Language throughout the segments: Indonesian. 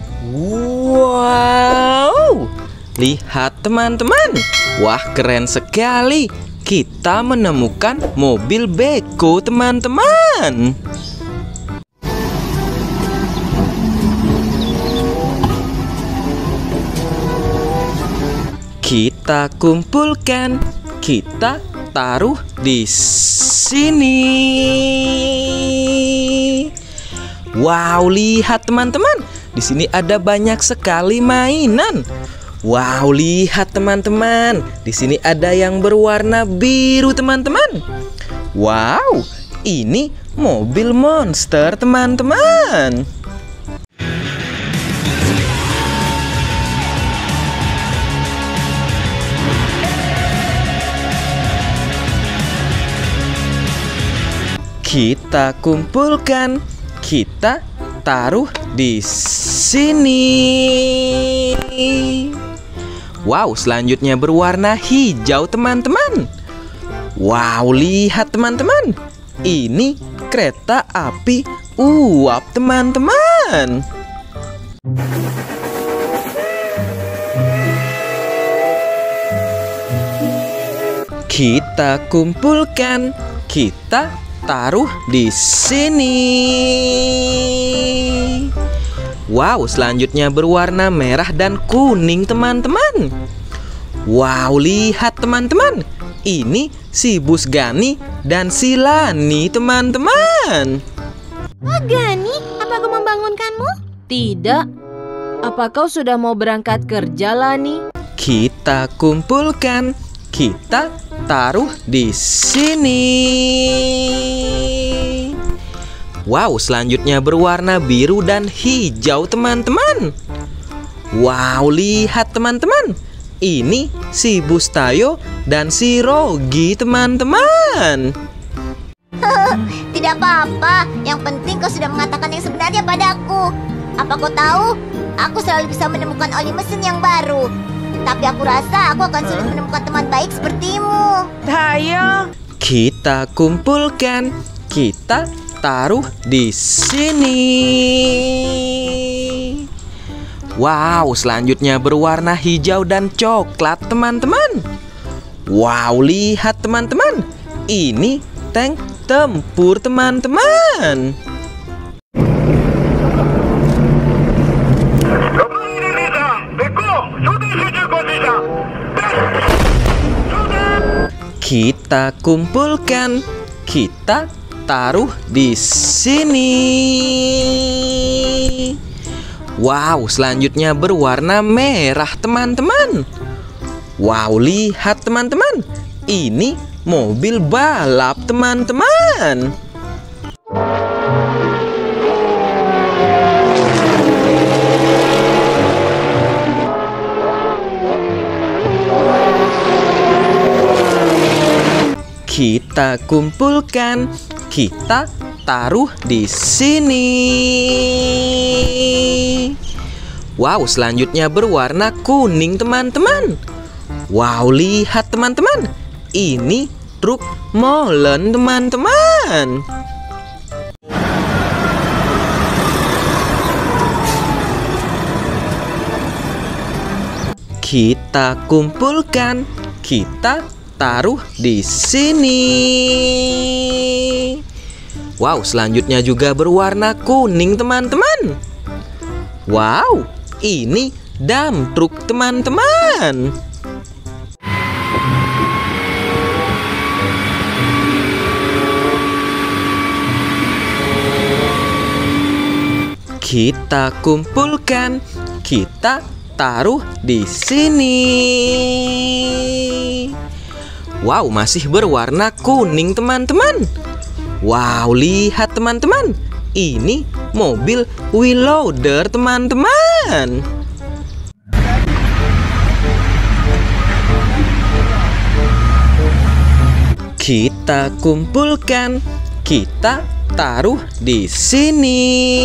Wow, lihat teman-teman. Wah, keren sekali. Kita menemukan mobil beko, teman-teman. Kita kumpulkan, kita taruh di sini. Wow, lihat teman-teman. Di sini ada banyak sekali mainan. Wow, lihat teman-teman. Di sini ada yang berwarna biru, teman-teman. Wow, ini mobil monster, teman-teman. Kita kumpulkan, kita taruh di sini. Wow, selanjutnya berwarna hijau, teman-teman. Wow, lihat teman-teman. Ini kereta api uap, teman-teman. Kita kumpulkan, kita taruh di sini. Wow, selanjutnya berwarna merah dan kuning, teman-teman. Wow, lihat teman-teman. Ini si Bus Gani dan si Lani, teman-teman. Oh, Gani, apa aku membangunkanmu? Tidak. Apa kau sudah mau berangkat kerja, Lani? Kita kumpulkan, kita taruh di sini. Wow, selanjutnya berwarna biru dan hijau, teman-teman. Wow, lihat teman-teman. Ini si Bustayo dan si Rogi, teman-teman. Tidak apa-apa. Yang penting kau sudah mengatakan yang sebenarnya padaku. Apa kau tahu? Aku selalu bisa menemukan oli mesin yang baru. Tapi aku rasa aku akan sulit menemukan teman baik sepertimu. Ayo. Kita kumpulkan, kita taruh di sini. Wow, selanjutnya berwarna hijau dan coklat, teman-teman. Wow, lihat teman-teman. Ini tank tempur, teman-teman. Kita kumpulkan, kita taruh di sini. Wow, selanjutnya berwarna merah, teman-teman. Wow, lihat teman-teman. Ini mobil balap, teman-teman. Kita kumpulkan, kita taruh di sini. Wow, selanjutnya berwarna kuning, teman-teman. Wow, lihat teman-teman. Ini truk molen, teman-teman. Kita kumpulkan, kita taruh di sini. Wow, selanjutnya juga berwarna kuning, teman-teman. Wow, ini dump truk, teman-teman. Kita kumpulkan, kita taruh di sini. Wow, masih berwarna kuning, teman-teman. Wow, lihat teman-teman. Ini mobil wheel loader, teman-teman. Kita kumpulkan, kita taruh di sini.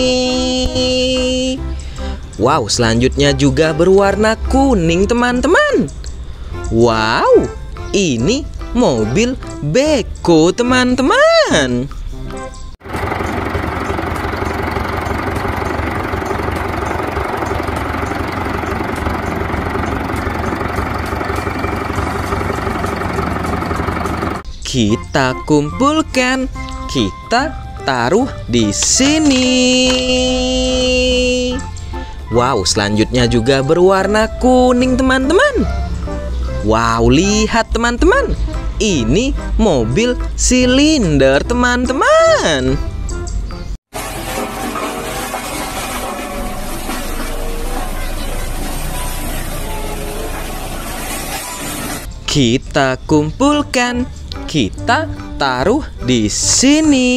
Wow, selanjutnya juga berwarna kuning, teman-teman. Wow, ini mobil beko, teman-teman. Kita kumpulkan, kita taruh di sini. Wow, selanjutnya juga berwarna kuning teman-teman. Wow, lihat teman-teman. Ini mobil silinder teman-teman. Kita kumpulkan, kita taruh di sini.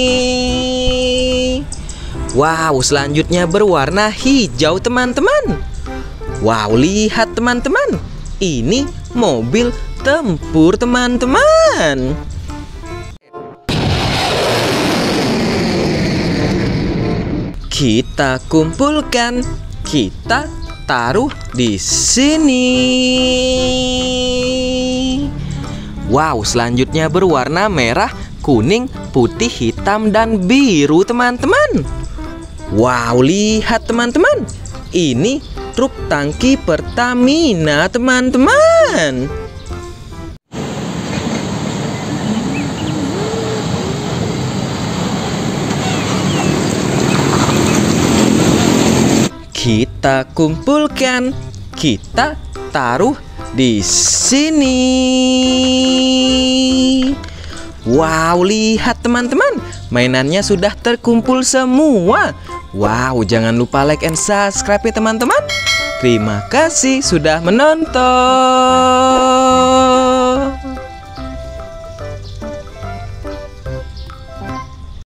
Wow, selanjutnya berwarna hijau teman-teman. Wow, lihat teman-teman. Ini mobil tempur teman-teman. Kita kumpulkan, kita taruh di sini. Wow, selanjutnya berwarna merah, kuning, putih, hitam, dan biru teman-teman. Wow, lihat teman-teman. Ini truk tangki Pertamina teman-teman. Kita kumpulkan, kita taruh di sini. Wow, lihat teman-teman, mainannya sudah terkumpul semua. Wow, jangan lupa like and subscribe ya teman-teman. Terima kasih sudah menonton.